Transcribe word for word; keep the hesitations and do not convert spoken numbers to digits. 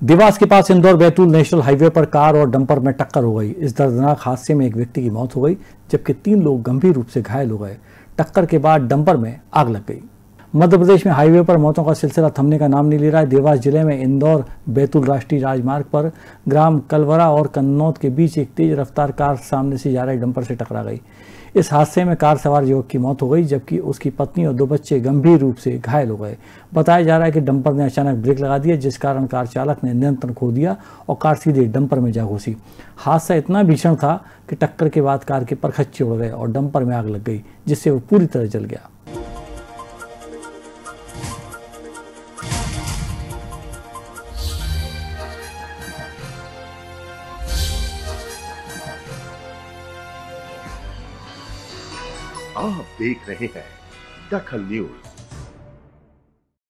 देवास के पास Indore Betul national highway पर कार और डंपर में टक्कर हो गई। इस दर्दनाक हादसे में एक व्यक्ति की मौत हो गई जबकि तीन लोग गंभीर रूप से घायल हो गए। टक्कर के बाद डंपर में आग लग गई। मध्य प्रदेश में हाईवे पर मौतों का सिलसिला थमने का नाम नहीं ले रहा है। देवास जिले में इंदौर बैतूल राष्ट्रीय राजमार्ग पर ग्राम कलवरा और कन्नौद के बीच एक तेज रफ्तार कार सामने से जा रहे डंपर से टकरा गई। इस हादसे में कार सवार युवक की मौत हो गई जबकि उसकी पत्नी और दो बच्चे गंभीर रूप से घायल हो गए। बताया जा रहा है कि डंपर ने अचानक ब्रेक लगा दिया जिस कारण कार चालक ने नियंत्रण खो दिया और कार सीधे डंपर में जा घुसी। हादसा इतना भीषण था कि टक्कर के बाद कार के परखच्चे उड़ गए और डंपर में आग लग गई जिससे वो पूरी तरह जल गया। आप देख रहे हैं दखल न्यूज।